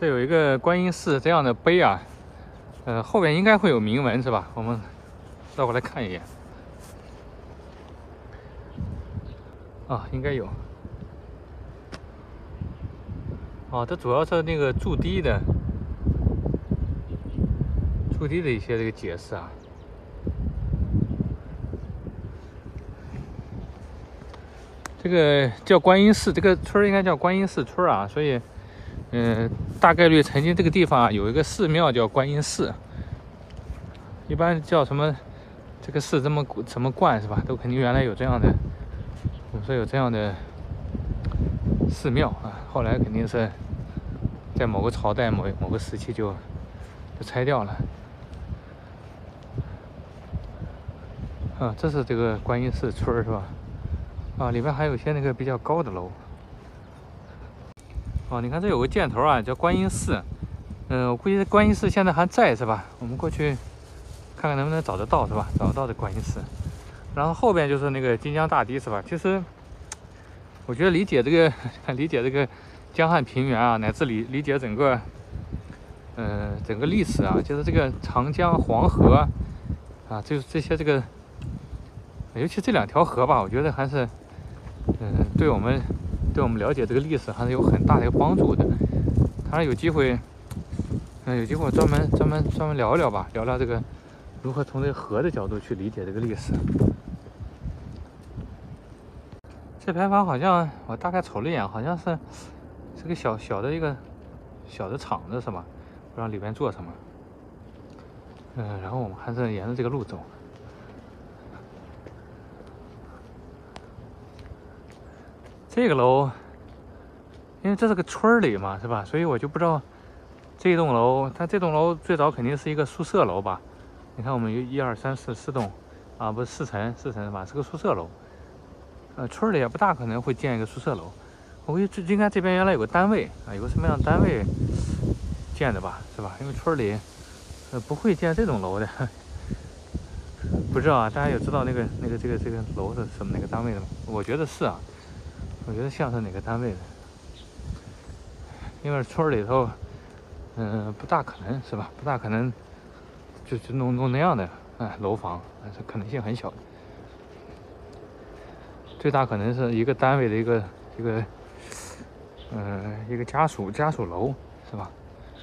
这有一个观音寺这样的碑啊，后边应该会有铭文是吧？我们绕过来看一眼。啊，应该有。哦，这主要是那个筑堤的一些这个解释啊。这个叫观音寺，这个村应该叫观音寺村啊，所以，大概率曾经这个地方有一个寺庙叫观音寺，一般叫什么？这个寺这么什么观是吧？都肯定原来有这样的，我们说有这样的寺庙啊，后来肯定是在某个朝代某个时期就拆掉了。啊，这是这个观音寺村是吧？啊，里面还有一些那个比较高的楼。哦，你看这有个箭头啊，叫观音寺。我估计观音寺现在还在是吧？我们过去看看能不能找得到是吧？找得到这观音寺。然后后边就是那个金江大堤是吧？其实我觉得理解这个江汉平原啊，乃至理解整个历史啊，就是这个长江、黄河啊，就是这些这个，尤其这两条河吧，我觉得还是对我们了解这个历史还是有很大的一个帮助的。当然有机会，有机会专门聊一聊吧，聊聊这个如何从这个河的角度去理解这个历史。这牌坊好像我大概瞅了一眼，好像是个小的一个小的厂子是吧？不知道里边做什么。然后我们还是沿着这个路走。这个楼，因为这是个村里嘛，是吧？所以我就不知道这栋楼，它这栋楼最早肯定是一个宿舍楼吧？你看我们有1、2、3、4栋，啊，不是4层是吧？是个宿舍楼。村里也不大可能会建一个宿舍楼。我估计应该这边原来有个单位啊，有个什么样的单位建的吧，是吧？因为村里不会建这种楼的。不知道啊，大家有知道这个楼是什么哪个单位的吗？我觉得是啊。我觉得像是哪个单位的，因为村里头，不大可能是吧？不大可能就弄那样的楼房，这可能性很小的。最大可能是一个单位的一个家属楼是吧？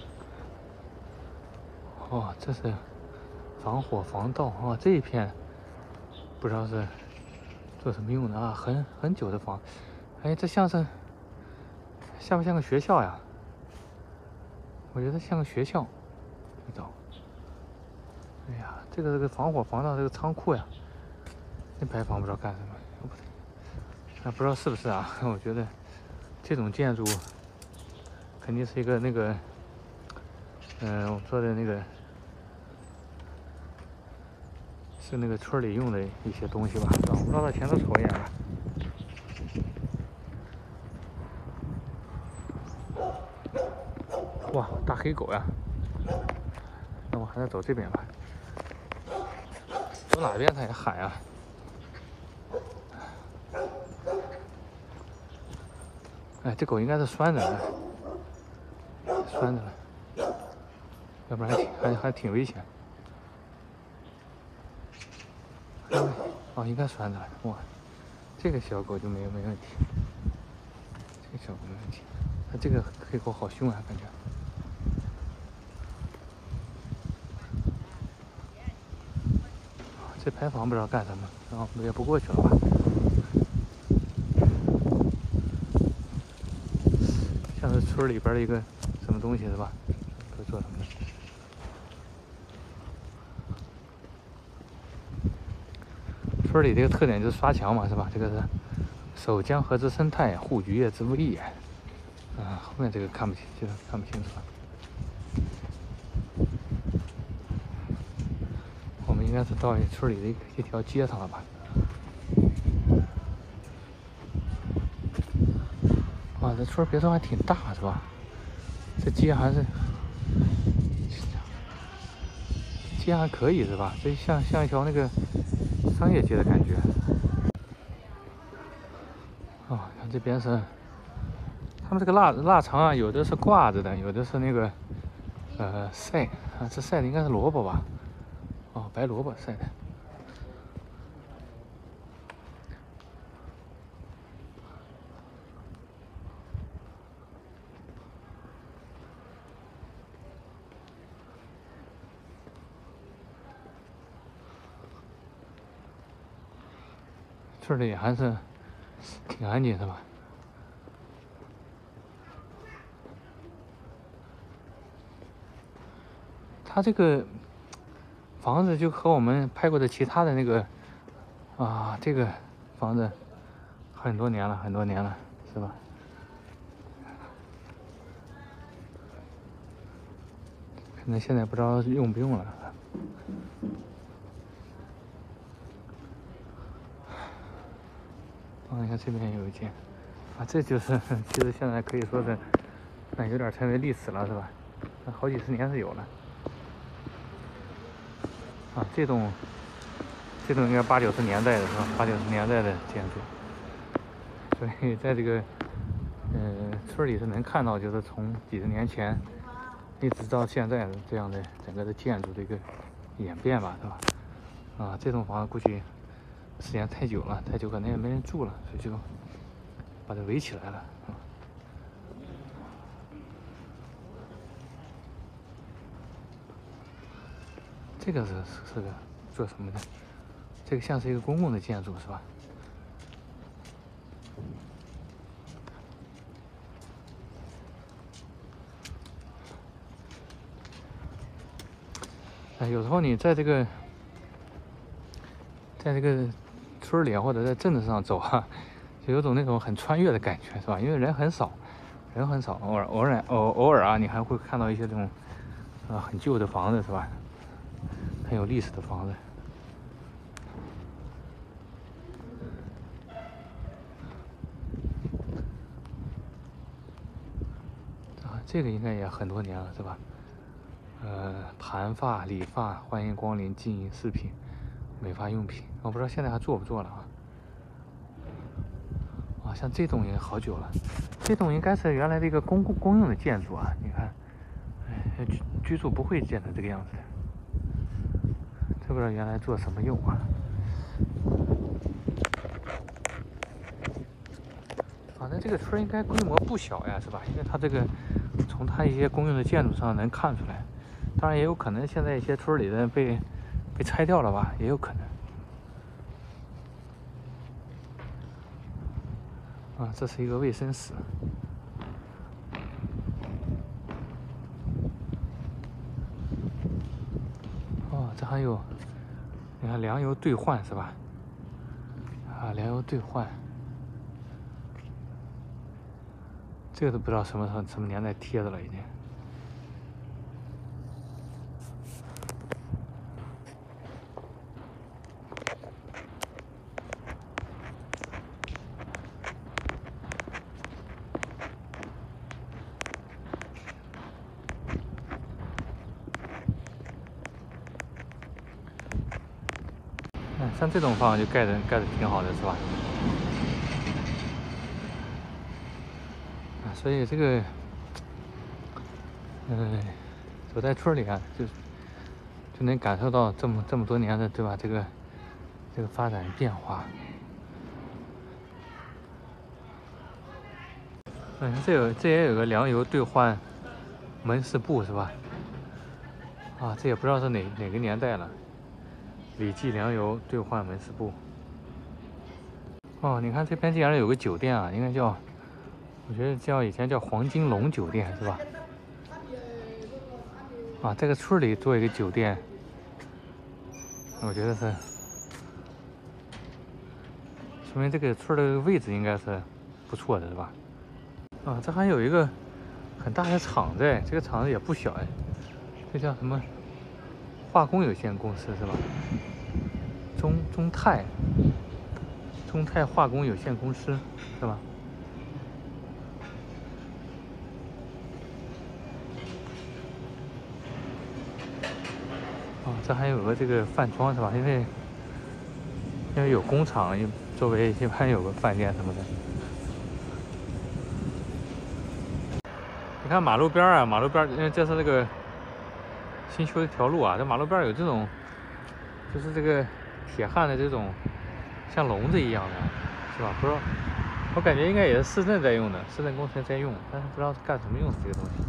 哦，这是防火防盗啊，这一片不知道是做什么用的啊，很久的房。哎，这像不像个学校呀？我觉得像个学校。这种，哎呀，这个防火防盗这个仓库呀，那牌坊不知道干什么，不知道是不是啊？我觉得这种建筑肯定是一个那个，我们说的那个是那个村里用的一些东西吧？我们绕到前头瞅一眼吧。哇，大黑狗呀！那我还是走这边吧。走哪边它也喊呀。哎，这狗应该是拴着的，要不然还挺危险。哦，应该拴着了。哇，这个小狗就没问题。这个小狗没问题。它这个黑狗好凶啊，感觉。这牌坊不知道干什么，然后也不过去了吧？像是村里边的一个什么东西是吧？都做什么的？村里这个特点就是刷墙嘛，是吧？这个是守江河之生态，护渔业之威严。后面这个看不清楚。我们应该是到村里的一条街上了吧？哇，这村别说还挺大是吧？这街还可以是吧？这像一条那个商业街的感觉。哦，看这边是他们这个腊肠啊，有的是挂着的，有的是那个晒啊，这晒的应该是萝卜吧？哦，白萝卜晒的。村里还是挺安静的吧？它这个房子就和我们拍过的其他的那个这个房子很多年了，是吧？可能现在不知道用不用了。你看这边有一间，这就是其实现在可以说是，有点成为历史了，是吧？好几十年是有了。这栋应该80、90年代的是吧？80、90年代的建筑，所以在这个村里是能看到，就是从几十年前一直到现在的这样的整个的建筑的一个演变吧，是吧？这栋房子估计时间太久了，可能也没人住了，所以就把它围起来了。这个是个做什么的？这个像是一个公共的建筑是吧？有时候你在这个村里或者在镇子上走就有种那种很穿越的感觉，是吧？因为人很少，偶尔啊，你还会看到一些这种很旧的房子，是吧？很有历史的房子。这个应该也很多年了，是吧？盘发、理发，欢迎光临经营饰品、美发用品。我不知道现在还做不做了像这栋也好久了，这栋应该是原来的一个公用的建筑啊。你看，居住不会建成这个样子的，这不知道原来做什么用啊。反正这个村应该规模不小呀，是吧？因为它这个从它一些公用的建筑上能看出来。当然也有可能现在一些村里的被拆掉了吧，也有可能。这是一个卫生室。这还有，你看粮油兑换是吧？粮油兑换，这个都不知道什么年代贴的了，已经。像这种房就盖的挺好的，是吧？所以这个，走在村里啊，就能感受到这么多年的，对吧？这个发展变化。这也有个粮油兑换门市部是吧？这也不知道是哪个年代了。李记粮油兑换门市部。你看这边竟然有个酒店啊，应该叫，我觉得以前叫黄金龙酒店是吧？这个村里做一个酒店，我觉得是，说明这个村的位置应该是不错的，是吧？这还有一个很大的厂子，这个厂子也不小哎，这叫什么？化工有限公司是吧？中泰化工有限公司是吧？这还有个这个饭庄是吧？因为有工厂，周围一般有个饭店什么的。 你看马路边啊，马路边，因为这是这个新修的一条路啊，这马路边有这种，就是这个铁焊的这种像笼子一样的，是吧？不知道，我感觉应该也是市政在用的，市政工程在用，但是不知道是干什么用的这个东西。